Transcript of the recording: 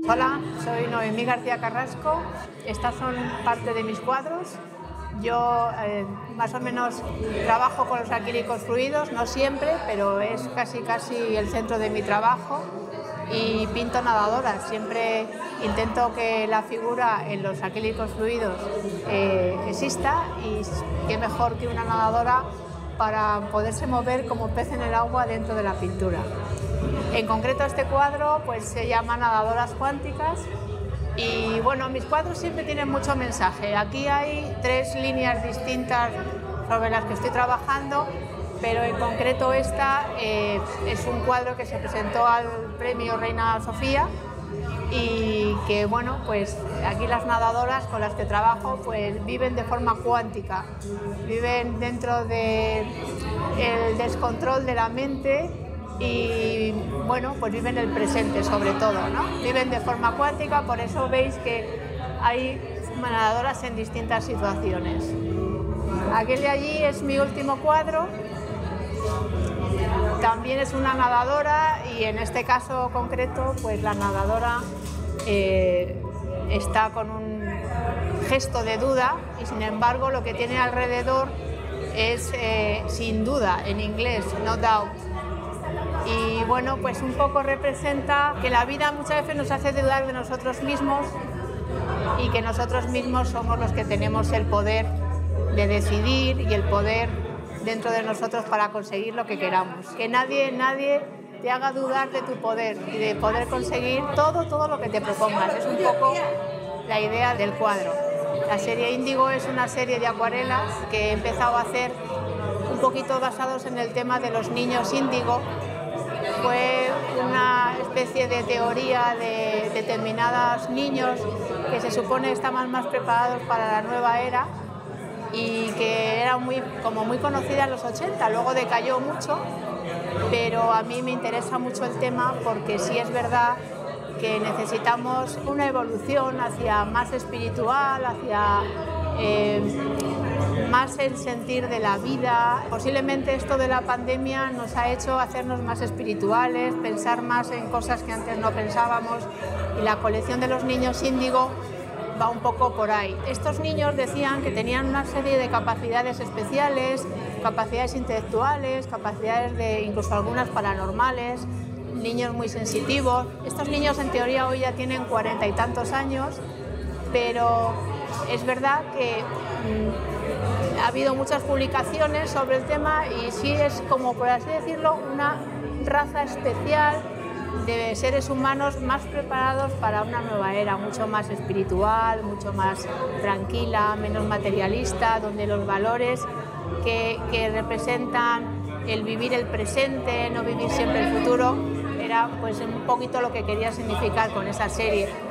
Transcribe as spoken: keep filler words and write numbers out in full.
Hola, soy Noemí García Carrasco. Estas son parte de mis cuadros. Yo eh, más o menos trabajo con los acrílicos fluidos, no siempre, pero es casi casi el centro de mi trabajo. Y pinto nadadoras. Siempre intento que la figura en los acrílicos fluidos eh, exista, y qué mejor que una nadadora para poderse mover como pez en el agua dentro de la pintura. En concreto este cuadro pues se llama Nadadoras Cuánticas y bueno, mis cuadros siempre tienen mucho mensaje. Aquí hay tres líneas distintas sobre las que estoy trabajando, pero en concreto esta eh, es un cuadro que se presentó al premio Reina Sofía y que bueno, pues aquí las nadadoras con las que trabajo pues viven de forma cuántica, viven dentro del descontrol de la mente y bueno, pues viven el presente sobre todo, ¿no? Viven de forma cuántica, por eso veis que hay nadadoras en distintas situaciones. Aquel de allí es mi último cuadro, también es una nadadora y en este caso concreto pues la nadadora eh, está con un gesto de duda y sin embargo lo que tiene alrededor es eh, sin duda, en inglés, no doubt. Y bueno, pues un poco representa que la vida muchas veces nos hace dudar de nosotros mismos y que nosotros mismos somos los que tenemos el poder de decidir y el poder dentro de nosotros para conseguir lo que queramos. Que nadie, nadie te haga dudar de tu poder y de poder conseguir todo, todo lo que te propongas. Es un poco la idea del cuadro. La serie Índigo es una serie de acuarelas que he empezado a hacer un poquito basados en el tema de los niños índigo. Fue una especie de teoría de determinados niños que se supone estaban más preparados para la nueva era y que era muy, como muy conocida en los ochenta, luego decayó mucho, pero a mí me interesa mucho el tema porque sí es verdad que necesitamos una evolución hacia más espiritual, hacia eh, más el sentir de la vida. Posiblemente esto de la pandemia nos ha hecho hacernos más espirituales, pensar más en cosas que antes no pensábamos, y la colección de los niños índigo va un poco por ahí. Estos niños decían que tenían una serie de capacidades especiales, capacidades intelectuales, capacidades de incluso algunas paranormales, niños muy sensitivos. Estos niños en teoría hoy ya tienen cuarenta y tantos años, pero es verdad que mmm, ha habido muchas publicaciones sobre el tema y sí es como, por así decirlo, una raza especial de seres humanos más preparados para una nueva era, mucho más espiritual, mucho más tranquila, menos materialista, donde los valores que, que representan el vivir el presente, no vivir siempre el futuro, era pues un poquito lo que quería significar con esa serie.